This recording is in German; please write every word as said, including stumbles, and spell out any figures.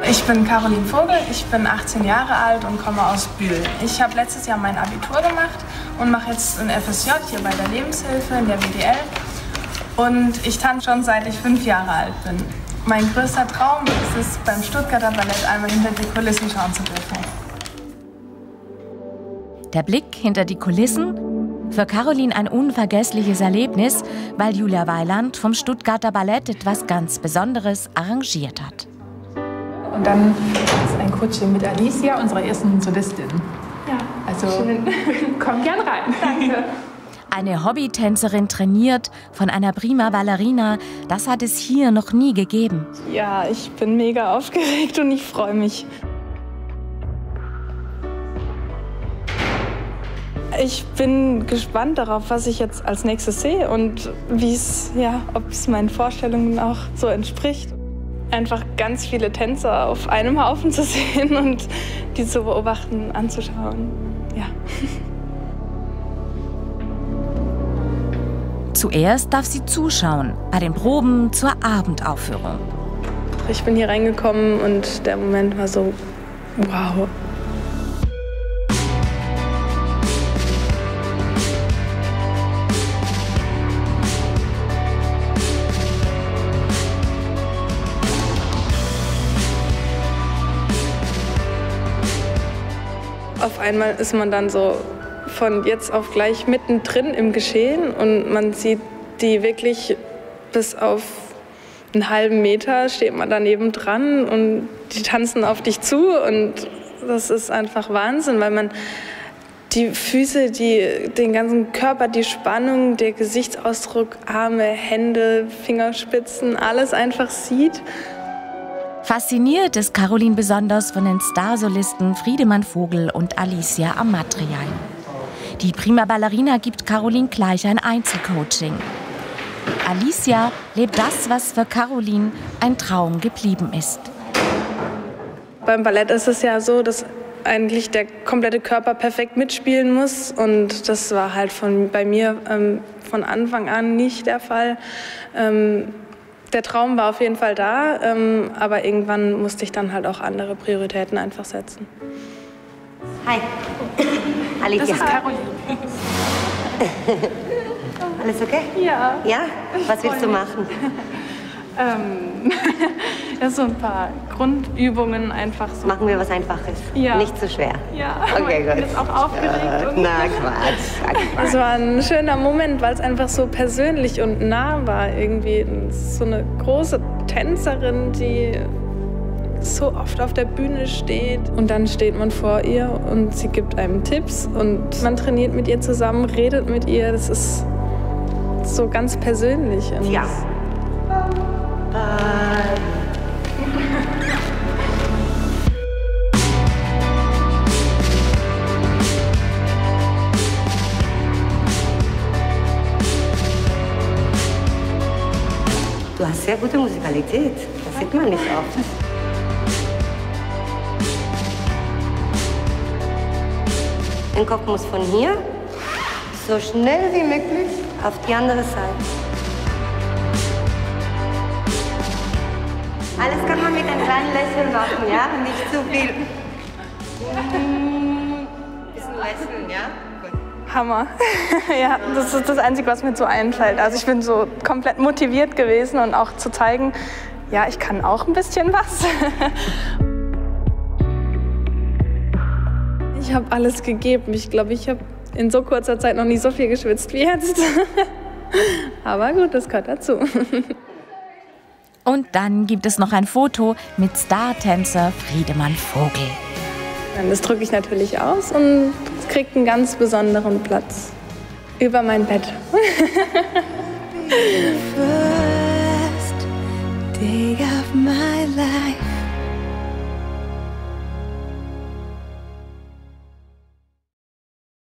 Ich bin Caroline Vogel, ich bin achtzehn Jahre alt und komme aus Bühl. Ich habe letztes Jahr mein Abitur gemacht und mache jetzt ein F S J hier bei der Lebenshilfe in der W D L. Und ich tanze schon seit ich fünf Jahre alt bin. Mein größter Traum ist es, beim Stuttgarter Ballett einmal hinter die Kulissen schauen zu dürfen. Der Blick hinter die Kulissen? Für Caroline ein unvergessliches Erlebnis, weil Julia Weiland vom Stuttgarter Ballett etwas ganz Besonderes arrangiert hat. Und dann ist ein Coaching mit Alicia, unserer ersten Solistin. Ja, also schön. Komm gern rein. Danke. Eine Hobbytänzerin trainiert von einer prima Ballerina, das hat es hier noch nie gegeben. Ja, ich bin mega aufgeregt und ich freue mich. Ich bin gespannt darauf, was ich jetzt als nächstes sehe und wie es, ja, ob es meinen Vorstellungen auch so entspricht. Einfach ganz viele Tänzer auf einem Haufen zu sehen und die zu beobachten, anzuschauen. Ja. Zuerst darf sie zuschauen bei den Proben zur Abendaufführung. Ich bin hier reingekommen und der Moment war so, wow. Auf einmal ist man dann so von jetzt auf gleich mittendrin im Geschehen und man sieht die wirklich bis auf einen halben Meter steht man daneben dran und die tanzen auf dich zu und das ist einfach Wahnsinn, weil man die Füße, die, den ganzen Körper, die Spannung, der Gesichtsausdruck, Arme, Hände, Fingerspitzen, alles einfach sieht. Fasziniert ist Caroline besonders von den Starsolisten Friedemann Vogel und Alicia Amatriain. Die prima Ballerina gibt Caroline gleich ein Einzelcoaching. Alicia lebt das, was für Caroline ein Traum geblieben ist. Beim Ballett ist es ja so, dass eigentlich der komplette Körper perfekt mitspielen muss und das war halt von, bei mir ähm, von Anfang an nicht der Fall. Ähm, Der Traum war auf jeden Fall da, ähm, aber irgendwann musste ich dann halt auch andere Prioritäten einfach setzen. Hi. Alicia. Das ist Caroline. Alles okay? Ja. Ja? Was willst du machen? ähm, ja, so ein paar Grundübungen einfach so. Machen wir was Einfaches. Ja. Nicht zu schwer. Ja, Okay, ich bin gut. jetzt auch aufgeregt. Und Na, Quatsch. es war ein schöner Moment, weil es einfach so persönlich und nah war. Irgendwie so eine große Tänzerin, die so oft auf der Bühne steht. Und dann steht man vor ihr und sie gibt einem Tipps. Und man trainiert mit ihr zusammen, redet mit ihr. Das ist so ganz persönlich. Und Ja. Bye. Du hast sehr gute Musikalität. Das sieht man nicht oft. Dein Kopf muss von hier so schnell wie möglich auf die andere Seite. Alles kann man mit einem kleinen Lächeln machen, ja? Nicht zu viel. Ein bisschen lächeln, ja? Gut. Hammer. Ja, das ist das Einzige, was mir so einfällt. Also ich bin so komplett motiviert gewesen und auch zu zeigen, ja, ich kann auch ein bisschen was. Ich habe alles gegeben. Ich glaube, ich habe in so kurzer Zeit noch nie so viel geschwitzt wie jetzt. Aber gut, das gehört dazu. Und dann gibt es noch ein Foto mit Startänzer Friedemann Vogel. Das drücke ich natürlich aus und es kriegt einen ganz besonderen Platz über mein Bett.